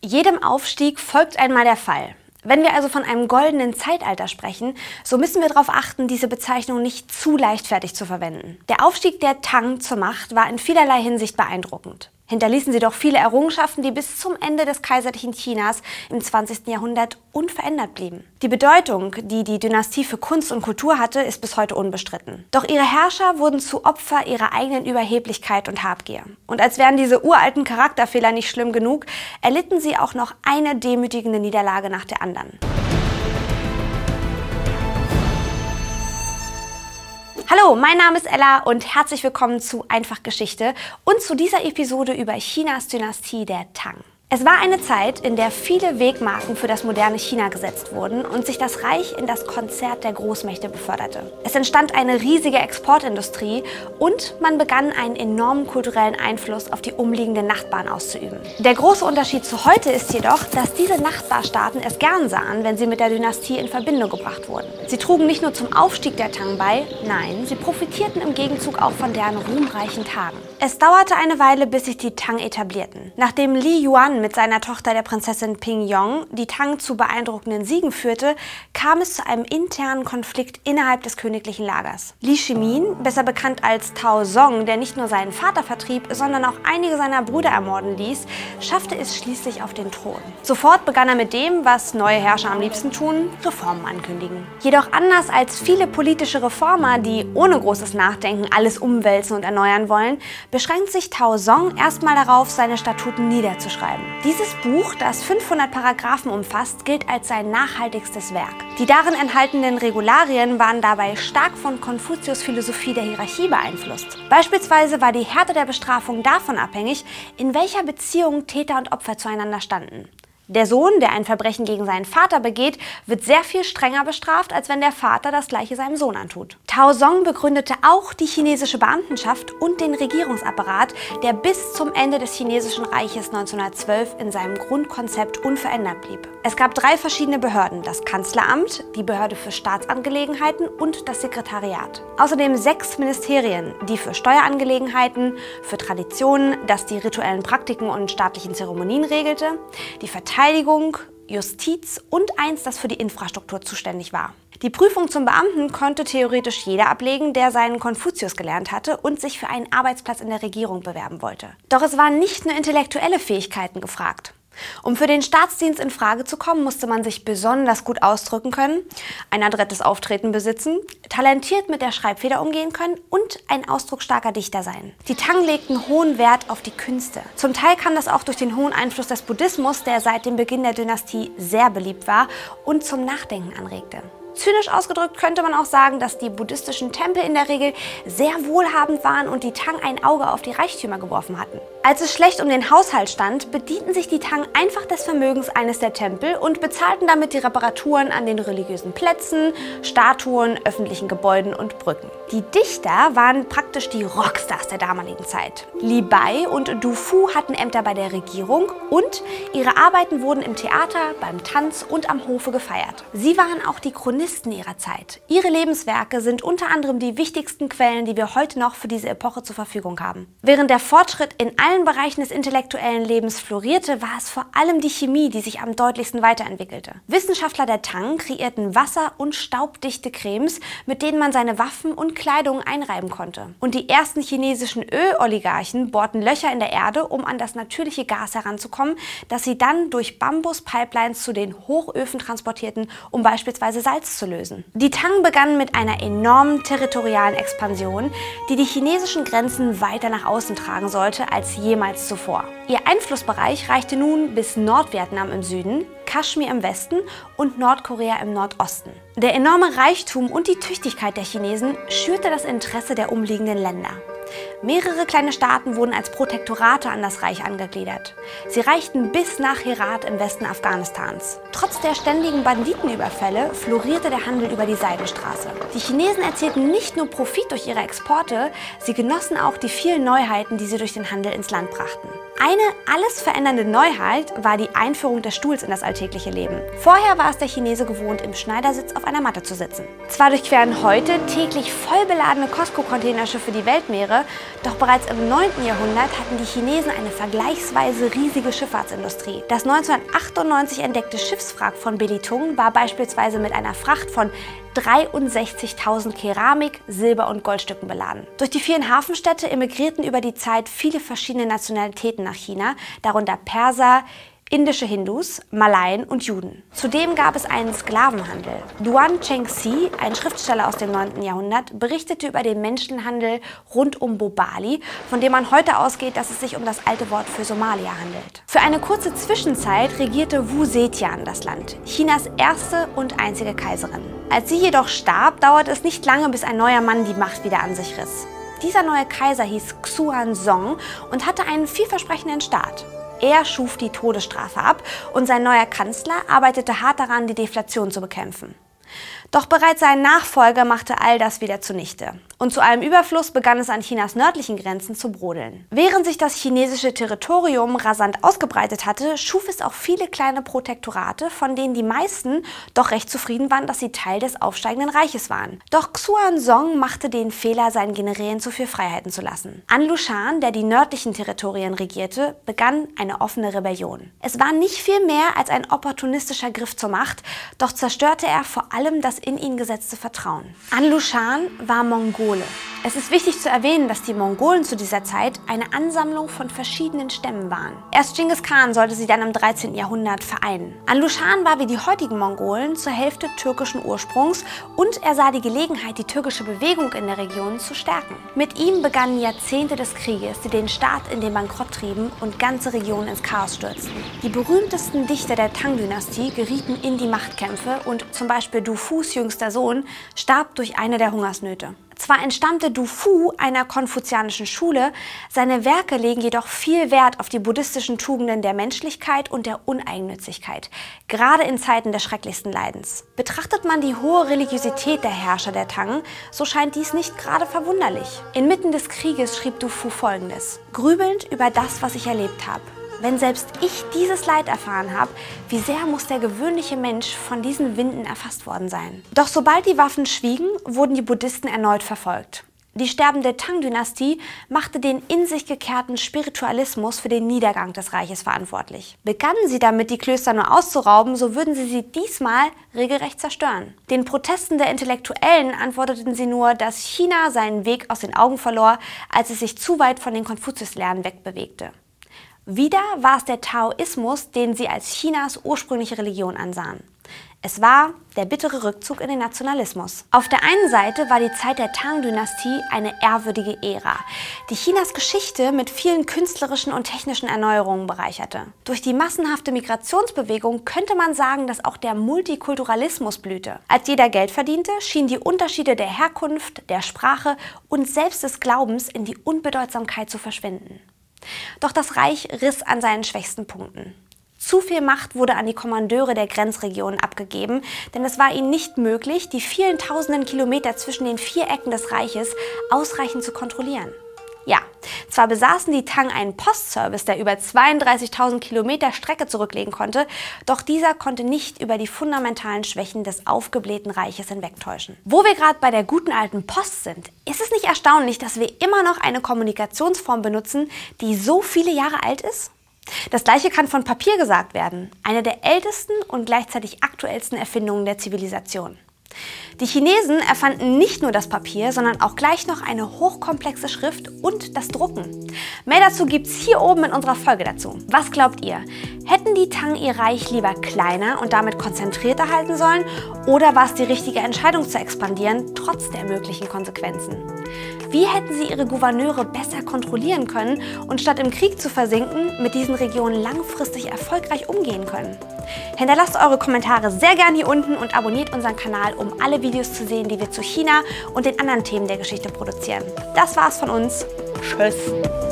Jedem Aufstieg folgt einmal der Fall. Wenn wir also von einem goldenen Zeitalter sprechen, so müssen wir darauf achten, diese Bezeichnung nicht zu leichtfertig zu verwenden. Der Aufstieg der Tang zur Macht war in vielerlei Hinsicht beeindruckend. Hinterließen sie doch viele Errungenschaften, die bis zum Ende des kaiserlichen Chinas im 20. Jahrhundert unverändert blieben. Die Bedeutung, die die Dynastie für Kunst und Kultur hatte, ist bis heute unbestritten. Doch ihre Herrscher wurden zu Opfer ihrer eigenen Überheblichkeit und Habgier. Und als wären diese uralten Charakterfehler nicht schlimm genug, erlitten sie auch noch eine demütigende Niederlage nach der anderen. Hallo, mein Name ist Ella und herzlich willkommen zu Einfach Geschichte und zu dieser Episode über Chinas Dynastie der Tang. Es war eine Zeit, in der viele Wegmarken für das moderne China gesetzt wurden und sich das Reich in das Konzert der Großmächte beförderte. Es entstand eine riesige Exportindustrie und man begann einen enormen kulturellen Einfluss auf die umliegenden Nachbarn auszuüben. Der große Unterschied zu heute ist jedoch, dass diese Nachbarstaaten es gern sahen, wenn sie mit der Dynastie in Verbindung gebracht wurden. Sie trugen nicht nur zum Aufstieg der Tang bei, nein, sie profitierten im Gegenzug auch von deren ruhmreichen Tagen. Es dauerte eine Weile, bis sich die Tang etablierten. Nachdem Li Yuan mit seiner Tochter, der Prinzessin Ping Yong, die Tang zu beeindruckenden Siegen führte, kam es zu einem internen Konflikt innerhalb des königlichen Lagers. Li Shimin, besser bekannt als Tao Zong, der nicht nur seinen Vater vertrieb, sondern auch einige seiner Brüder ermorden ließ, schaffte es schließlich auf den Thron. Sofort begann er mit dem, was neue Herrscher am liebsten tun, Reformen ankündigen. Jedoch anders als viele politische Reformer, die ohne großes Nachdenken alles umwälzen und erneuern wollen, beschränkt sich Tao Zong erstmal darauf, seine Statuten niederzuschreiben. Dieses Buch, das 500 Paragraphen umfasst, gilt als sein nachhaltigstes Werk. Die darin enthaltenen Regularien waren dabei stark von Konfuzius' Philosophie der Hierarchie beeinflusst. Beispielsweise war die Härte der Bestrafung davon abhängig, in welcher Beziehung Täter und Opfer zueinander standen. Der Sohn, der ein Verbrechen gegen seinen Vater begeht, wird sehr viel strenger bestraft, als wenn der Vater das Gleiche seinem Sohn antut. Tao Zong begründete auch die chinesische Beamtenschaft und den Regierungsapparat, der bis zum Ende des Chinesischen Reiches 1912 in seinem Grundkonzept unverändert blieb. Es gab 3 verschiedene Behörden: das Kanzleramt, die Behörde für Staatsangelegenheiten und das Sekretariat. Außerdem 6 Ministerien, die für Steuerangelegenheiten, für Traditionen, das die rituellen Praktiken und staatlichen Zeremonien regelte, die Verteidigung, Justiz und eins, das für die Infrastruktur zuständig war. Die Prüfung zum Beamten konnte theoretisch jeder ablegen, der seinen Konfuzius gelernt hatte und sich für einen Arbeitsplatz in der Regierung bewerben wollte. Doch es waren nicht nur intellektuelle Fähigkeiten gefragt. Um für den Staatsdienst in Frage zu kommen, musste man sich besonders gut ausdrücken können, ein adrettes Auftreten besitzen, talentiert mit der Schreibfeder umgehen können und ein ausdrucksstarker Dichter sein. Die Tang legten hohen Wert auf die Künste. Zum Teil kam das auch durch den hohen Einfluss des Buddhismus, der seit dem Beginn der Dynastie sehr beliebt war und zum Nachdenken anregte. Zynisch ausgedrückt könnte man auch sagen, dass die buddhistischen Tempel in der Regel sehr wohlhabend waren und die Tang ein Auge auf die Reichtümer geworfen hatten. Als es schlecht um den Haushalt stand, bedienten sich die Tang einfach des Vermögens eines der Tempel und bezahlten damit die Reparaturen an den religiösen Plätzen, Statuen, öffentlichen Gebäuden und Brücken. Die Dichter waren praktisch die Rockstars der damaligen Zeit. Li Bai und Du Fu hatten Ämter bei der Regierung und ihre Arbeiten wurden im Theater, beim Tanz und am Hofe gefeiert. Sie waren auch die Chronisten ihrer Zeit. Ihre Lebenswerke sind unter anderem die wichtigsten Quellen, die wir heute noch für diese Epoche zur Verfügung haben. Während der Fortschritt in allen Bereichen des intellektuellen Lebens florierte, war es vor allem die Chemie, die sich am deutlichsten weiterentwickelte. Wissenschaftler der Tang kreierten wasser- und staubdichte Cremes, mit denen man seine Waffen und Kleidung einreiben konnte. Und die ersten chinesischen Öloligarchen bohrten Löcher in der Erde, um an das natürliche Gas heranzukommen, das sie dann durch Bambus-Pipelines zu den Hochöfen transportierten, um beispielsweise Salz zu lösen. Die Tang begannen mit einer enormen territorialen Expansion, die die chinesischen Grenzen weiter nach außen tragen sollte als jemals zuvor. Ihr Einflussbereich reichte nun bis Nordvietnam im Süden, Kaschmir im Westen und Nordkorea im Nordosten. Der enorme Reichtum und die Tüchtigkeit der Chinesen schürte das Interesse der umliegenden Länder. Mehrere kleine Staaten wurden als Protektorate an das Reich angegliedert. Sie reichten bis nach Herat im Westen Afghanistans. Trotz der ständigen Banditenüberfälle florierte der Handel über die Seidenstraße. Die Chinesen erzielten nicht nur Profit durch ihre Exporte, sie genossen auch die vielen Neuheiten, die sie durch den Handel ins Land brachten. Eine alles verändernde Neuheit war die Einführung des Stuhls in das alltägliche Leben. Vorher war es der Chinese gewohnt, im Schneidersitz auf einer Matte zu sitzen. Zwar durchqueren heute täglich voll beladene Costco-Containerschiffe die Weltmeere, doch bereits im 9. Jahrhundert hatten die Chinesen eine vergleichsweise riesige Schifffahrtsindustrie. Das 1998 entdeckte Schiffswrack von Belitung war beispielsweise mit einer Fracht von 63.000 Keramik-, Silber- und Goldstücken beladen. Durch die vielen Hafenstädte emigrierten über die Zeit viele verschiedene Nationalitäten nach China, darunter Perser, indische Hindus, Malaien und Juden. Zudem gab es einen Sklavenhandel. Duan Chengxi, ein Schriftsteller aus dem 9. Jahrhundert, berichtete über den Menschenhandel rund um Bobali, von dem man heute ausgeht, dass es sich um das alte Wort für Somalia handelt. Für eine kurze Zwischenzeit regierte Wu Zetian das Land, Chinas erste und einzige Kaiserin. Als sie jedoch starb, dauerte es nicht lange, bis ein neuer Mann die Macht wieder an sich riss. Dieser neue Kaiser hieß Xuanzong und hatte einen vielversprechenden Start. Er schuf die Todesstrafe ab und sein neuer Kanzler arbeitete hart daran, die Deflation zu bekämpfen. Doch bereits sein Nachfolger machte all das wieder zunichte. Und zu allem Überfluss begann es an Chinas nördlichen Grenzen zu brodeln. Während sich das chinesische Territorium rasant ausgebreitet hatte, schuf es auch viele kleine Protektorate, von denen die meisten doch recht zufrieden waren, dass sie Teil des aufsteigenden Reiches waren. Doch Xuanzong machte den Fehler, seinen Generälen zu viel Freiheiten zu lassen. An Lushan, der die nördlichen Territorien regierte, begann eine offene Rebellion. Es war nicht viel mehr als ein opportunistischer Griff zur Macht, doch zerstörte er vor allem das in ihn gesetzte Vertrauen. An Lushan war Mongole. Es ist wichtig zu erwähnen, dass die Mongolen zu dieser Zeit eine Ansammlung von verschiedenen Stämmen waren. Erst Genghis Khan sollte sie dann im 13. Jahrhundert vereinen. An Lushan war wie die heutigen Mongolen zur Hälfte türkischen Ursprungs und er sah die Gelegenheit, die türkische Bewegung in der Region zu stärken. Mit ihm begannen Jahrzehnte des Krieges, die den Staat in den Bankrott trieben und ganze Regionen ins Chaos stürzten. Die berühmtesten Dichter der Tang-Dynastie gerieten in die Machtkämpfe und zum Beispiel Du Fus jüngster Sohn starb durch eine der Hungersnöte. Zwar entstammte Du Fu einer konfuzianischen Schule, seine Werke legen jedoch viel Wert auf die buddhistischen Tugenden der Menschlichkeit und der Uneigennützigkeit, gerade in Zeiten des schrecklichsten Leidens. Betrachtet man die hohe Religiosität der Herrscher der Tang, so scheint dies nicht gerade verwunderlich. Inmitten des Krieges schrieb Du Fu Folgendes: Grübelnd über das, was ich erlebt habe. Wenn selbst ich dieses Leid erfahren habe, wie sehr muss der gewöhnliche Mensch von diesen Winden erfasst worden sein? Doch sobald die Waffen schwiegen, wurden die Buddhisten erneut verfolgt. Die sterbende Tang-Dynastie machte den in sich gekehrten Spiritualismus für den Niedergang des Reiches verantwortlich. Begannen sie damit, die Klöster nur auszurauben, so würden sie diesmal regelrecht zerstören. Den Protesten der Intellektuellen antworteten sie nur, dass China seinen Weg aus den Augen verlor, als es sich zu weit von den Konfuzius-Lehren wegbewegte. Wieder war es der Taoismus, den sie als Chinas ursprüngliche Religion ansahen. Es war der bittere Rückzug in den Nationalismus. Auf der einen Seite war die Zeit der Tang-Dynastie eine ehrwürdige Ära, die Chinas Geschichte mit vielen künstlerischen und technischen Erneuerungen bereicherte. Durch die massenhafte Migrationsbewegung könnte man sagen, dass auch der Multikulturalismus blühte. Als jeder Geld verdiente, schienen die Unterschiede der Herkunft, der Sprache und selbst des Glaubens in die Unbedeutsamkeit zu verschwinden. Doch das Reich riss an seinen schwächsten Punkten. Zu viel Macht wurde an die Kommandeure der Grenzregionen abgegeben, denn es war ihnen nicht möglich, die vielen tausenden Kilometer zwischen den vier Ecken des Reiches ausreichend zu kontrollieren. Ja, zwar besaßen die Tang einen Postservice, der über 32.000 Kilometer Strecke zurücklegen konnte, doch dieser konnte nicht über die fundamentalen Schwächen des aufgeblähten Reiches hinwegtäuschen. Wo wir gerade bei der guten alten Post sind, ist es nicht erstaunlich, dass wir immer noch eine Kommunikationsform benutzen, die so viele Jahre alt ist? Das Gleiche kann von Papier gesagt werden, eine der ältesten und gleichzeitig aktuellsten Erfindungen der Zivilisation. Die Chinesen erfanden nicht nur das Papier, sondern auch gleich noch eine hochkomplexe Schrift und das Drucken. Mehr dazu gibt's hier oben in unserer Folge dazu. Was glaubt ihr? Hätten die Tang ihr Reich lieber kleiner und damit konzentrierter halten sollen? Oder war es die richtige Entscheidung zu expandieren, trotz der möglichen Konsequenzen? Wie hätten sie ihre Gouverneure besser kontrollieren können und statt im Krieg zu versinken, mit diesen Regionen langfristig erfolgreich umgehen können? Hinterlasst eure Kommentare sehr gerne hier unten und abonniert unseren Kanal, um alle Videos zu sehen, die wir zu China und den anderen Themen der Geschichte produzieren. Das war's von uns. Tschüss!